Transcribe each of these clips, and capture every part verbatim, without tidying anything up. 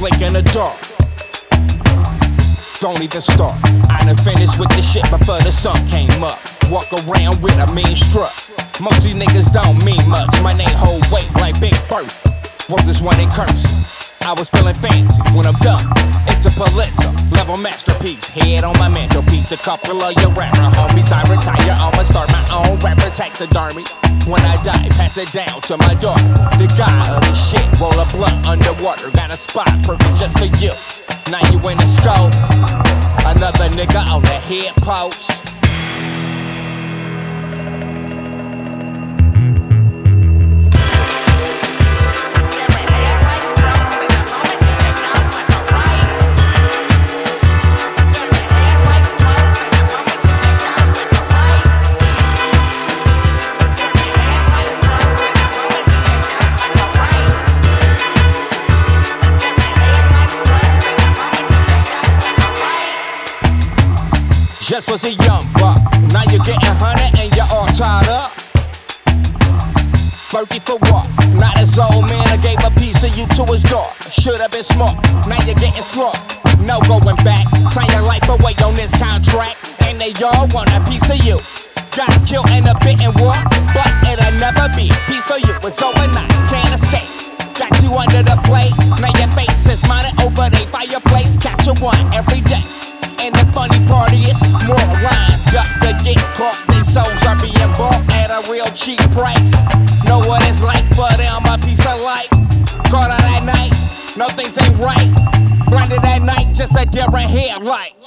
blink in the dark. Don't even start. I done finished with this shit before the sun came up. Walk around with a mean strut. Most these niggas don't mean much. My name hold weight like Big Bertha. Wrote this one in curse. I was feeling fancy when I'm done. It's a Pulitzer level masterpiece. Head on my mantelpiece. A couple of your rapper homies. I retire. I'ma start my own rapper taxidermy. When I die, pass it down to my daughter. The guy of this shit. Roll a blunt underwater. Got a spot perfect just for you. Now you in the scope. Another nigga on the head post. Just was a young buck, now you're getting hundred and you're all tied up. Thirty for what? Not his old man, I gave a piece of you to his daughter. Should've been smart, now you're getting slaughtered. No going back, sign your life away on this contract. And they all want a piece of you. Got killed in a bit and war, but it'll never be a piece for you. It's overnight, can't escape. Got you under the plate, now your face is mounted over the fireplace. Capture one every day. And the funny part is, more lined up to get caught. These souls are being bought at a real cheap price. Know what it's like for them, a piece of light. Caught out at night, no things ain't right. Blinded at night, just a different headlights.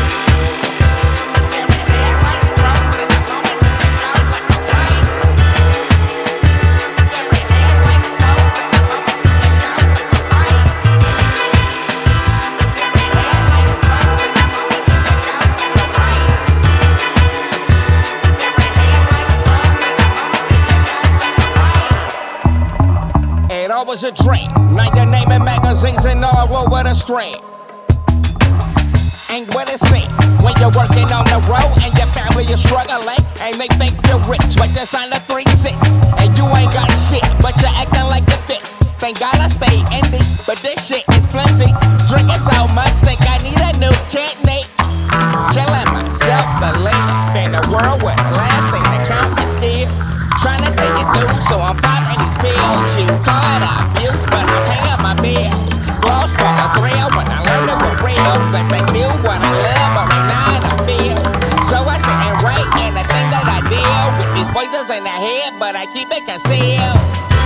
Was a dream. Now your name in magazines and all over the screen. Ain't what it seems when you're working on the road and your family is struggling and they think you're rich, but you signed a three six and you ain't got shit, but you're acting like you fit. Thank God I stay indie, but this shit is flimsy. Drinking so much, think I need a new kidney. Killing myself to live in a world where the last thing that count is skill. Trying to pay it through, so I'm popping these pills. You call it abuse, but I pay up my bills. Lost all the thrill when I learned to go real. Best they do what I love, but right now I don't feel. So I sit and write, and I think that I deal with these voices in the head, but I keep it concealed.